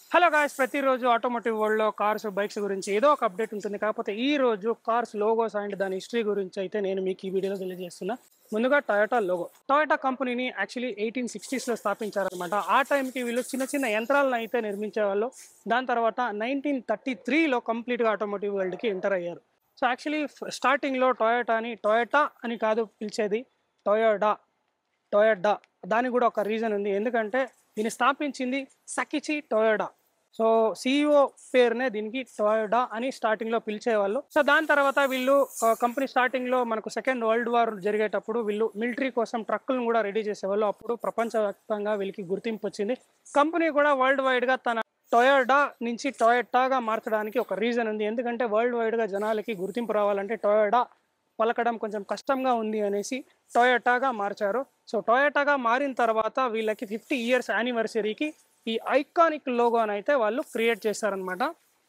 Hello guys, ప్రతిరోజు automotive వరల్డ్‌లో cars, bikes గురించి ఏదో ఒక అప్డేట్ ఉంటుంది. కాకపోతే ఈ రోజు కార్స్ లోగోస్ అండ్ దాని హిస్టరీ గురించి అయితే నేను మీకు ఈ వీడియోలో తెలియజేస్తున్నా. ముందుగా టొయోటా లోగో. టొయోటా కంపెనీని యాక్చువల్లీ 1860స్‌లో స్థాపించారనమాట. ఆ టైంకి వీళ్ళు చిన్న చిన్న యంత్రాలను అయితే నిర్మించేవాళ్ళు. దాని తర్వాత 1933లో కంప్లీట్‌గా ఆటోమోటివ్ వరల్డ్‌కి ఎంటర్ అయ్యారు. సో, యాక్చువల్లీ స్టార్టింగ్‌లో టొయోటా అని కాదు పిలిచేది. టొయోడా, టొయోడా. దానికి కూడా ఒక రీజన్ ఉంది. ఎందుకంటే దీన్ని స్థాపించింది సకిచి టొయోడా. సో, సీఈఓ పేరునే దీనికి టొయోడా అని స్టార్టింగ్‌లో పిలిచేవాళ్ళు. సో, దాని తర్వాత వీళ్ళు కంపెనీ స్టార్టింగ్‌లో మనకు సెకండ్ వరల్డ్ వార్ జరిగేటప్పుడు వీళ్ళు మిలిటరీ కోసం ట్రక్కులను కూడా రెడీ చేసేవాళ్ళు. అప్పుడు ప్రపంచవ్యాప్తంగా వీళ్ళకి గుర్తింపు వచ్చింది. కంపెనీ కూడా వరల్డ్ వైడ్‌గా తన టొయోడా నుంచి టొయోటాగా మార్చడానికి ఒక రీజన్ ఉంది. ఎందుకంటే వరల్డ్ వైడ్‌గా జనాలకి గుర్తింపు రావాలంటే టొయోడా పలకడం కొంచెం కష్టంగా ఉంది అనేసి టొయోటాగా మార్చారు. సో, టొయోటాగా మారిన తర్వాత వీళ్ళకి 50 ఇయర్స్ యానివర్సరీకి ఈ ఐకానిక్ లోగోనైతే వాళ్ళు క్రియేట్ చేశారనమాట.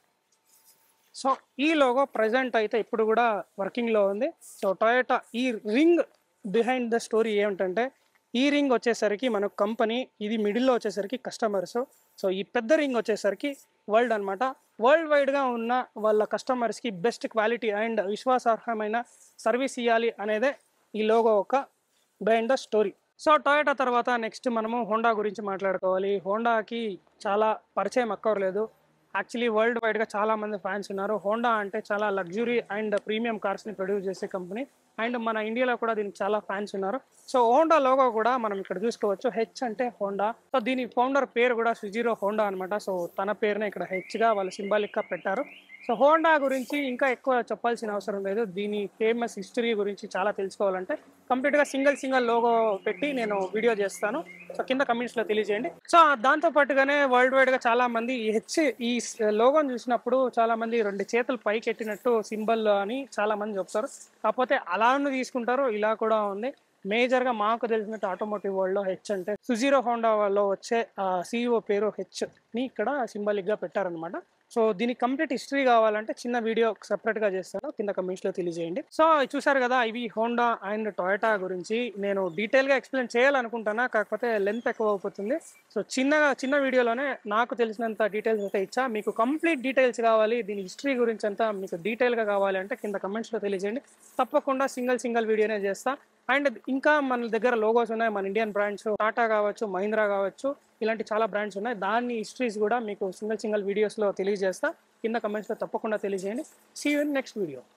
సో, ఈ లోగో ప్రెజెంట్ అయితే ఇప్పుడు కూడా వర్కింగ్‌లో ఉంది. సో, టొయోటా ఈ రింగ్ బిహైండ్ ద స్టోరీ ఏమిటంటే, ఈ రింగ్ వచ్చేసరికి మనకు కంపెనీ, ఇది మిడిల్‌లో వచ్చేసరికి కస్టమర్స్. సో, ఈ పెద్ద రింగ్ వచ్చేసరికి వరల్డ్ అనమాట. వరల్డ్ వైడ్‌గా ఉన్న వాళ్ళ కస్టమర్స్‌కి బెస్ట్ క్వాలిటీ అండ్ విశ్వాసార్హమైన సర్వీస్ ఇయ్యాలి అనేదే ఈ లోగో ఒక behind the story. So, Toyota తర్వాత నెక్స్ట్ మనము హోండా గురించి మాట్లాడుకోవాలి. హోండాకి చాలా పరిచయం అక్కర్లేదు. యాక్చువల్లీ వరల్డ్ వైడ్‌గా చాలామంది ఫ్యాన్స్ ఉన్నారు. హోండా అంటే చాలా లగ్జరీ అండ్ ప్రీమియం కార్స్‌ని ప్రొడ్యూస్ చేసే కంపెనీ. అండ్ మన ఇండియాలో కూడా దీనికి చాలా ఫ్యాన్స్ ఉన్నారు. సో, హోండా లోగో కూడా మనం ఇక్కడ చూసుకోవచ్చు. హెచ్ అంటే హోండా. సో, దీని ఫౌండర్ పేరు కూడా సుజిరో హోండా అనమాట. సో, తన పేరునే ఇక్కడ హెచ్‌గా వాళ్ళు సింబాలిక్‌గా పెట్టారు. సో, హోండా గురించి ఇంకా ఎక్కువ చెప్పాల్సిన అవసరం లేదు. దీని ఫేమస్ హిస్టరీ గురించి చాలా తెలుసుకోవాలంటే కంప్లీట్‌గా సింగిల్ లోగో పెట్టి నేను వీడియో చేస్తాను. సో, కింద కమెంట్స్‌లో తెలియజేయండి. సో, దాంతో పాటుగానే వరల్డ్ వైడ్‌గా చాలామంది ఈ లోగోని చూసినప్పుడు చాలామంది 2 చేతులు పైకెత్తినట్టు సింబల్ అని చాలామంది చెప్తారు. కాకపోతే అలానే తీసుకుంటారు, ఇలా కూడా ఉంది. మేజర్‌గా మాకు తెలిసినట్టు ఆటోమోటివ్ వరల్డ్‌లో హెచ్ అంటే సుజీరో హోండాలో వచ్చే సీఈఓ పేరు హెచ్‌ని ఇక్కడ సింబాలిక్‌గా పెట్టారనమాట. సో, దీనికి కంప్లీట్ హిస్టరీ కావాలంటే చిన్న వీడియో సెపరేట్‌గా చేస్తాను. కింద కమెంట్స్‌లో తెలియజేయండి. సో, చూసారు కదా, ఇవి హోండా అండ్ టొయోటా గురించి నేను డీటెయిల్‌గా ఎక్స్‌ప్లెయిన్ చేయాలనుకుంటున్నా. కాకపోతే లెంత్ ఎక్కువ అయిపోతుంది. సో, చిన్న వీడియోలోనే నాకు తెలిసినంత డీటెయిల్స్ అయితే ఇచ్చా. మీకు కంప్లీట్ డీటెయిల్స్ కావాలి, దీని హిస్టరీ గురించి అంతా మీకు డీటెయిల్‌గా కావాలి అంటే కింద కమెంట్స్‌లో తెలియజేయండి. తప్పకుండా సింగిల్ వీడియోనే చేస్తా. అండ్ ఇంకా మన దగ్గర లోగోస్ ఉన్నాయి. మన ఇండియన్ బ్రాండ్స్ టాటా కావచ్చు, మహీంద్రా కావచ్చు, ఇలాంటి చాలా బ్రాండ్స్ ఉన్నాయి. దాని హిస్టరీస్ కూడా మీకు సింగిల్ వీడియోస్‌లో తెలియజేస్తా. కింద కమెంట్స్‌లో తప్పకుండా తెలియజేయండి. See you in next video.